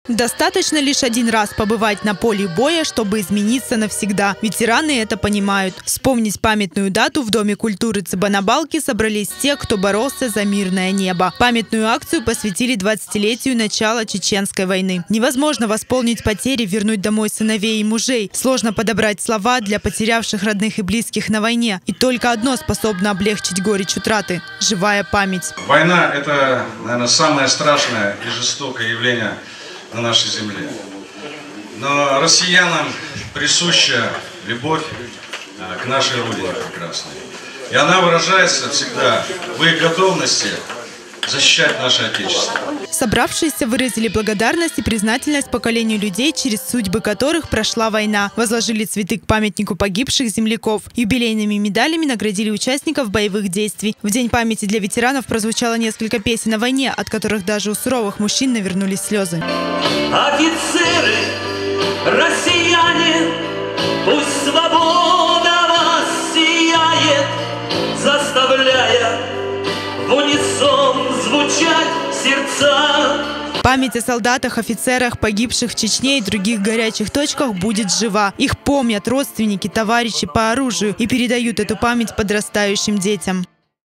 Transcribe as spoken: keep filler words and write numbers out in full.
Достаточно лишь один раз побывать на поле боя, чтобы измениться навсегда. Ветераны это понимают. Вспомнить памятную дату в Доме культуры Цыбанабалки собрались те, кто боролся за мирное небо. Памятную акцию посвятили двадцатилетию начала Чеченской войны. Невозможно восполнить потери, вернуть домой сыновей и мужей. Сложно подобрать слова для потерявших родных и близких на войне. И только одно способно облегчить горечь утраты – живая память. Война – это, наверное, самое страшное и жестокое явление на нашей земле. Но россиянам присуща любовь к нашей Родине прекрасной. И она выражается всегда в их готовности защищать наше Отечество. Собравшиеся выразили благодарность и признательность поколению людей, через судьбы которых прошла война. Возложили цветы к памятнику погибших земляков. Юбилейными медалями наградили участников боевых действий. В День памяти для ветеранов прозвучало несколько песен о войне, от которых даже у суровых мужчин навернулись слезы. Офицеры, россияне, пусть свобода вас сияет, заставляя в унисон звучать сердца. Память о солдатах, офицерах, погибших в Чечне и других горячих точках будет жива. Их помнят родственники, товарищи по оружию и передают эту память подрастающим детям.